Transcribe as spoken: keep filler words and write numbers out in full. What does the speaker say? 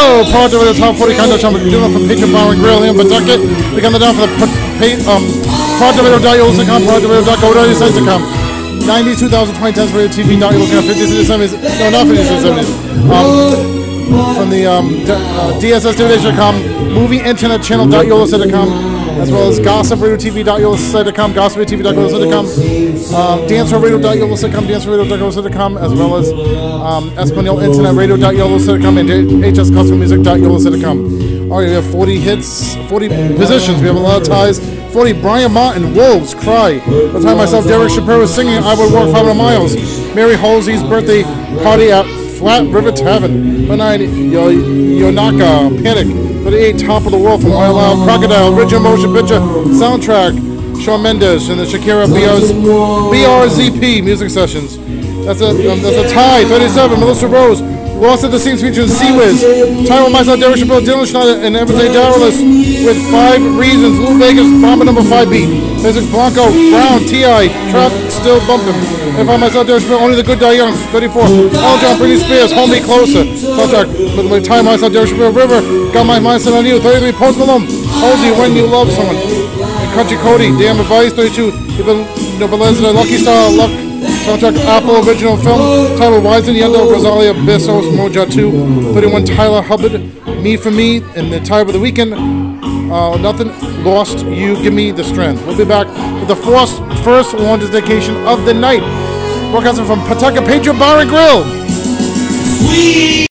Whoa! Project Radio Top forty Countdown Channel. We're doing it for Patreon Bar and Grill here in Pawtucket. We got the down for the um, project radio dot yola dot com, project radio dot go dot com. ninety-two thousand twenty tens radio T V dot yola dot com, fifty-six seventies, no, not fifty-six seventies. Um, from the um, uh, D S S divination dot com, movie internet channel dot yola dot com, as well as gossip radio T V dot yola dot com, gossip radio T V dot yola dot com, um, dancer radio dot yola dot com, dancer radio dot yola dot com, as well as um, Espanol internet radio dot yola dot com and H S custom music dot yola dot com. All right, we have forty hits, forty positions. We have a lot of ties. forty Brian Martin, Wolves, Cry. The time myself, Derek Shapiro singing I Would Walk five hundred miles. Mary Halsey's birthday party at Flat River Tavern. For nine, Yo Yonaka, Panic. For the eight, Top of the World from Wild Out, Crocodile, Original Motion Picture, Soundtrack, Shawn Mendes, and the Shakira B R Z P Music Sessions. That's a, um, that's a tie, thirty-seven, Melissa Rose. Lost at the Scenes featuring Sea-Wiz. Time with myself, Derek Shapiro, Dylan Schneider, and Everyday Darrellis with Five Reasons. Lou Vegas, Bomber number five B. Physics Blanco, Brown, T I, Trap, Still Bumpin'. And find myself, Derek Shapiro, Only the Good Die Young, thirty-four. Al John, Britney Spears, Hold Me Closer. Soundtrack with my time, myself, Derek Shapiro, River, Got My Mind Set on You, thirty-three. Post Malone, Hold You When You Love Someone. And Country Cody, Damn Advice, thirty-two. Even Nobleza, Lucky Star, Luck. Soundtrack Apple Original Film, Tyler Wisen, Yendo, Rosalia, Bessos, Moja two, thirty-one Tyler Hubbard, Me For Me, and the tie of the weekend, uh, Nothing Lost, You Give Me the Strength. We'll be back with the first, first launch dedication of the night. Broadcasting from Pawtucket Patriot Bar and Grill.